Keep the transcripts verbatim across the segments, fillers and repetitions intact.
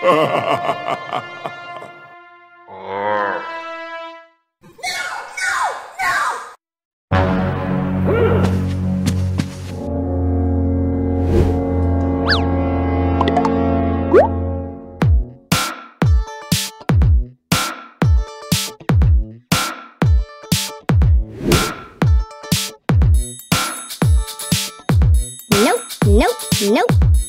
Nope.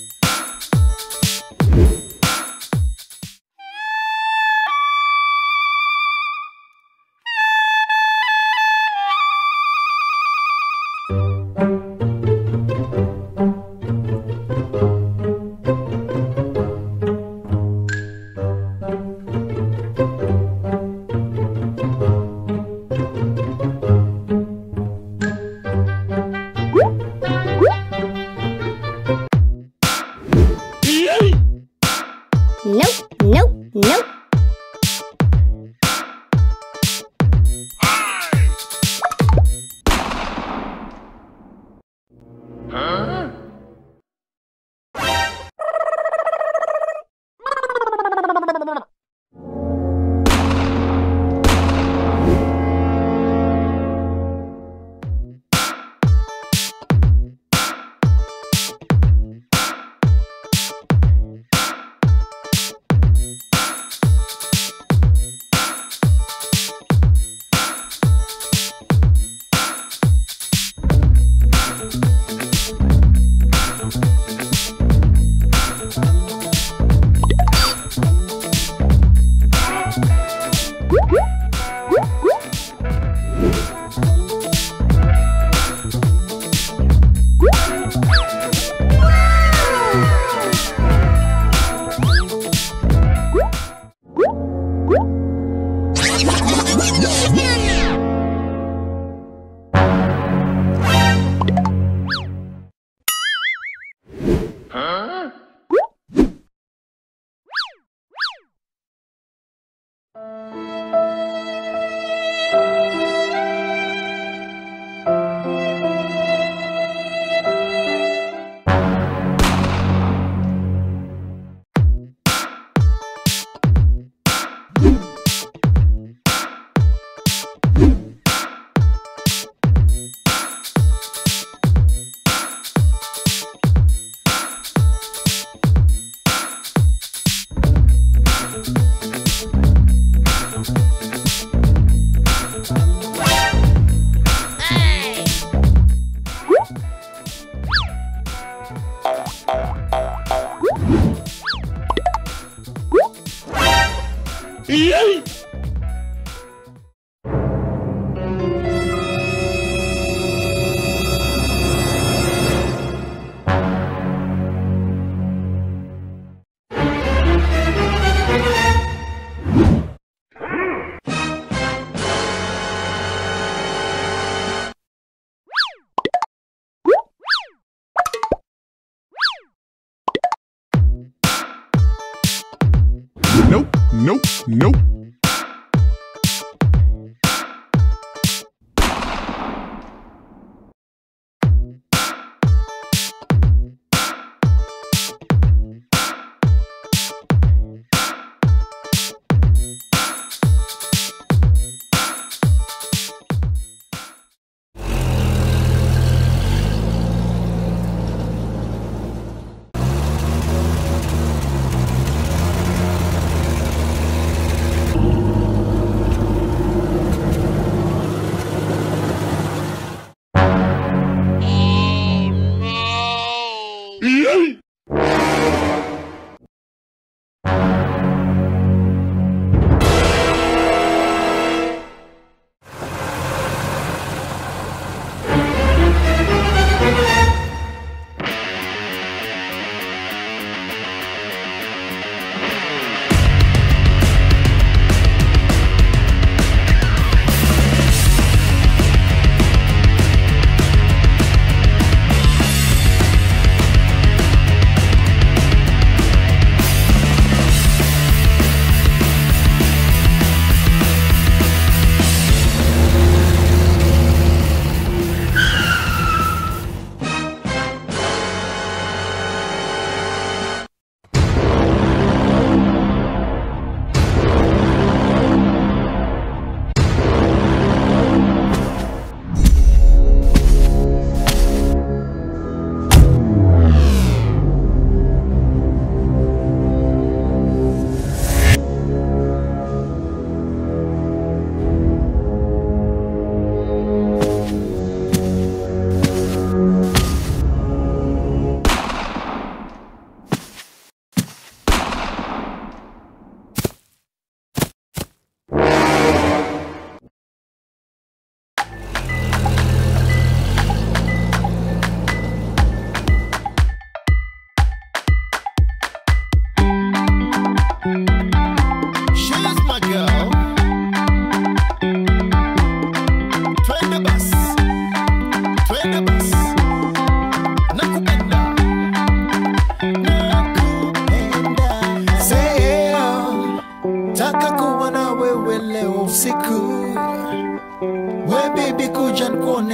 Nope, nope, nope.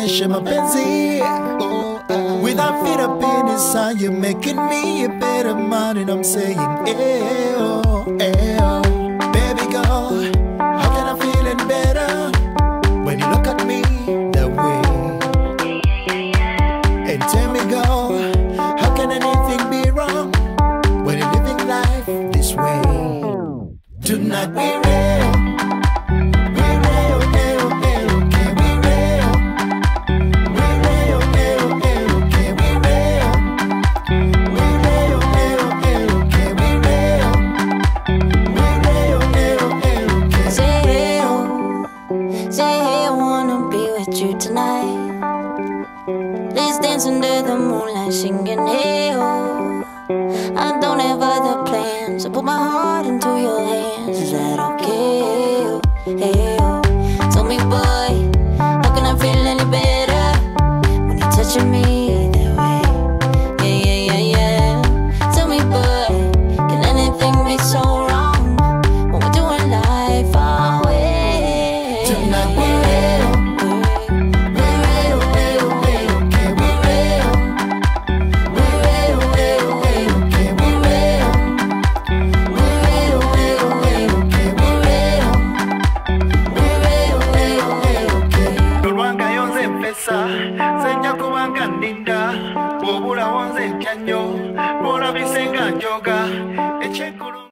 tuoneshe mapenzi. With our feet up in the sun, you're making me a better man, and I'm saying, ew, ew. Baby girl, how can I feel any better when you look at me that way? And tell me, girl, how can anything be wrong when you're living life this way? Tonight we real, we real, real, real, can we real? We real, real, real, can we real? We real, real, real, can we real? We real, real, real, can we real? Say hey, oh, say hey, I wanna be with you tonight. Let's dance under the moonlight, singing hey, oh. I don't have other plans, I put my heart into your hands. Is that okay? Oh, hey, oh. Tell me, boy, how can I feel any better when you're touching me that way? Yeah, yeah, yeah, yeah. Tell me, boy, can anything be so wrong when we're doing life our way? Tonight we real, we real, real, real, can we real? We real, real, real, can we real? We real, real, real, can we real? We real, real, real, can Kulwanga yonze mpesa, senya kubanga ndinda, bw'obula wonze ntyanyo, bw'olabise nga njoga, ekyekulu